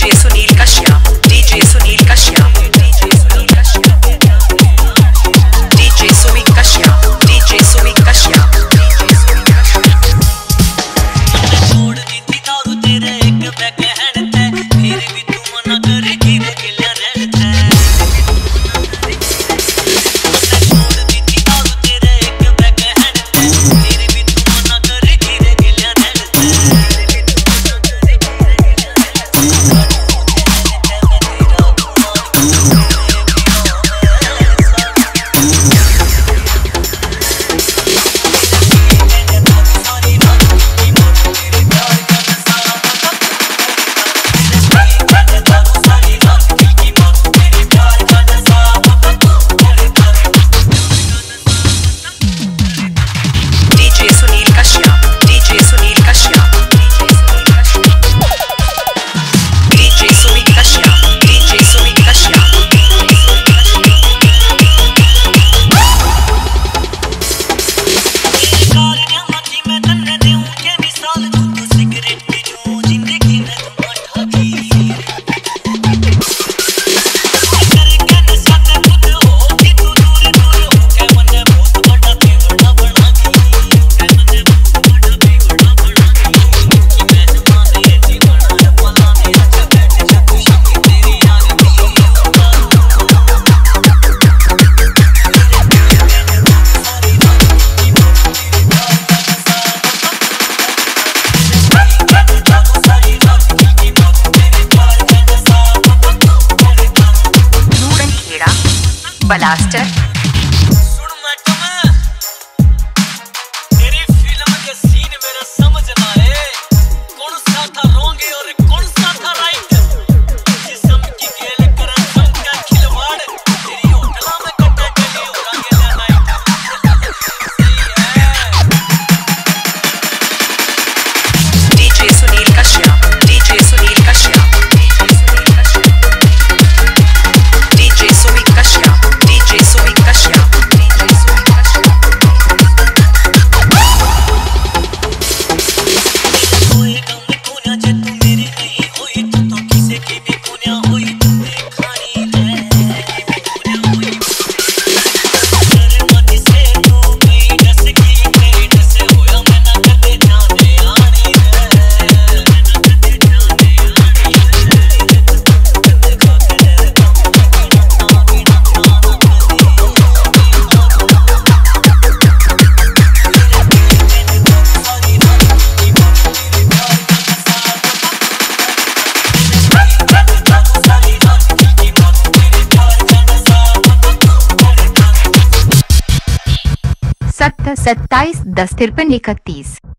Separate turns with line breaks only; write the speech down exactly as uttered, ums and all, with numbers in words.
DJ Sunil Kashyap, DJ Sunil Kashyap, DJ Sunil Kashyap, DJ Sumit Kashyap, DJ Sumit Kashyap, DJ Sumit Kashyap.
छोड़ दी थी दारू तेरे एक बैकहैंड थे, फिर भी तू मना कर गिर गिला रहता है। छोड़ दी थी दारू तेरे एक बैकहैंड थे, फिर भी तू मना कर गिर गिला रहता है।
ब्लास्टर
सुन मैं तुम्हें तेरी फिल्म के सीन मेरा समझ ना आए, कौन सा था रॉन्ग और कौन सा था राइट। जिस्म की खेल कर हम क्या खिलवाड़, तेरी होटला में कटा गली और आगे ले night.
DJ Sunil Kashyap, DJ Sunil Kashyap, DJ Sumit Kashyap, DJ Sumit Kashyap, DJ Sumit Kashyap.
कोई गम कोन्या जे तू मेरी नहीं हुई, तू तो किसी की भी कोन्या हुई, तू खानी है कोन्या हुई। तेरे मत से तू कोई डस की तेरी डस होया, मैं ना कदे जाने आनी है, मैं ना कदे जाने आनी है। देखो तेरे गम बिना बिना खाना
सत्तर सत्ताईस दस तिरपन इकतीस।